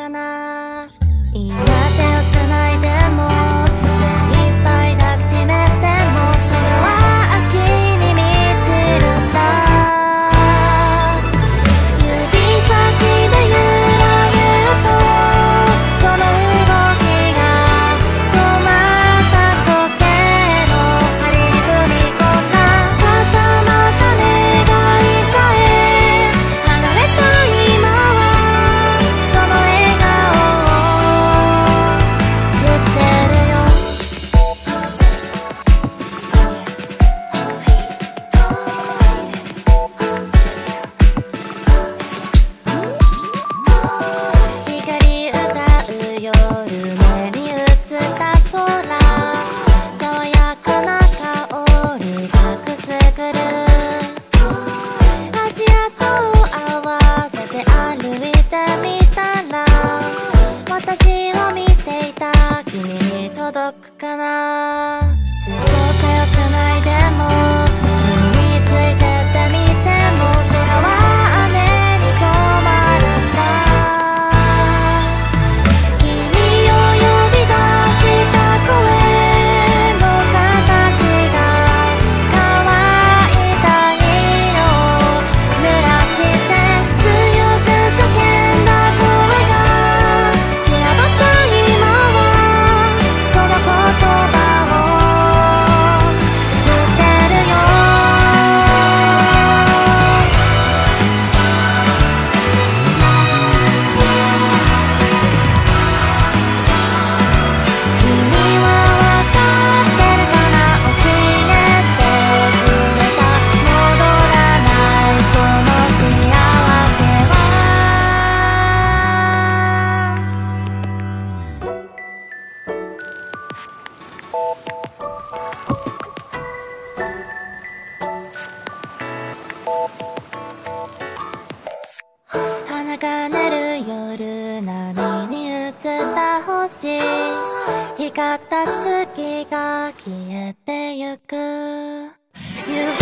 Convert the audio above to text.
かな。今手をつないでも精一杯抱きしめてもそれは秋に満ちるんだ。指先でゆらゆらとその動きが止まった時の針踏み込んだ固まった願いさえ離れた今はその笑顔を知ってるよ。光歌う夜目に映った空爽やかな香りがくすぐる足跡を合わせて歩いてみたら私を見ていた君に届くかな。ずっと手をつないでも君についてってみても空は雨に染まるんだ。君を呼び出した声の形が乾いた色を濡らして強く叫んだ声が散らばった今はその言葉を知ってるよ。君はわかってるかな。教えてくれた戻らないその幸せは花が鳴る夜波に映った星光った月が消えてゆく。